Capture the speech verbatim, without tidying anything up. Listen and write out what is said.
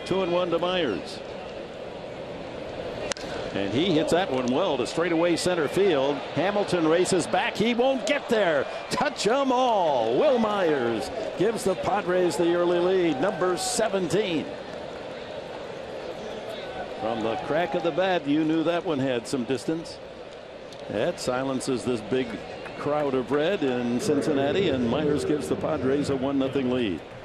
two and one to Myers. And he hits that one well to straightaway center field. Hamilton races back. He won't get there. Touch 'em all. Wil Myers gives the Padres the early lead. Number seventeen. From the crack of the bat, you knew that one had some distance. That silences this big crowd of red in Cincinnati, and Myers gives the Padres a one nothing lead.